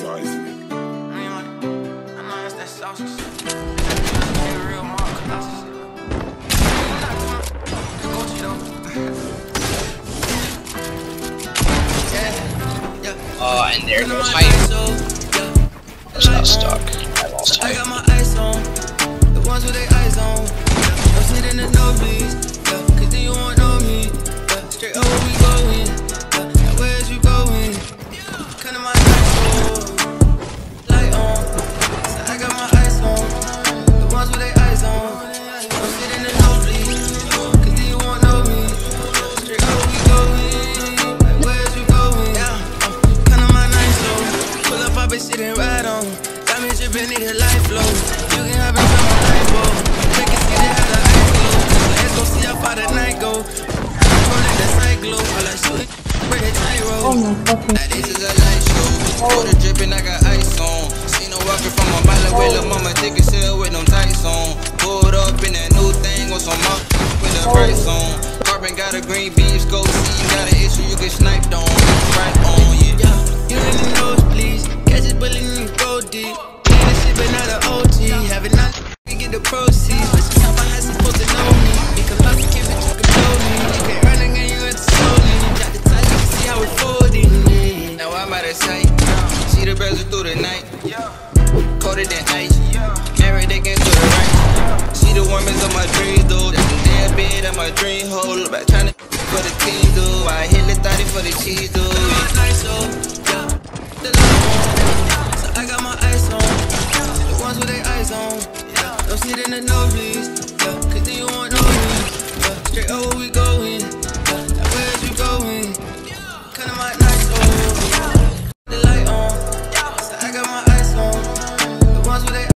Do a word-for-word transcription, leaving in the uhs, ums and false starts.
Surprise me. Oh, and there goes height. It's not stuck. I lost height. I got my ice on. The ones with their eyes on. No sit in the nosebleeds. Yeah, cause then you won't know me. Yeah, straight over we going. Yeah, now where's you going? Come to my night show. Light on. So I got my ice on. The ones with their eyes on. No sit in the nosebleeds. Cause then you won't know me. Straight over we going. Like where's you going? Yeah, come to my night show. Pull up, I been sitting right on. Got me drippin', need a life flow. You can have it from my life, bro. Make it see how the ice glow. Let's go see how far the night go. Rolling the cyclo, all I shoot, break the gyro. Oh my fucking. Now this is a light show. Water drippin', I got ice on. Seen her walking from a mile away, lil' mama thick as hell with them tights on. Pulled up in that new thing with some up with the price on. Carbon got a green beam, go see. You got an issue, you get sniped on. Right on, yeah. You in the nose, please. Catch this bullet and you go deep. This shit been out of O T. Having nothing to get the proceeds. But she thought my ass supposed to know me. Because lots of kids bitch, you control me. You can't run again, you have to slowly. Got the tie, you can see how it's folding. Now I'm out of sight. See the bezel through the night. Coated in ice. Married again to the right. See the women's on my dreams, though. That's the damn bed at my dream hole. Look back trying to for the team, dude. I hit the thotty for the cheese, dude. I got my ice on, the ones with their eyes on. Yeah, don't sit in the nosebleeds, yeah, cause then you won't know me. Yeah, straight over we going.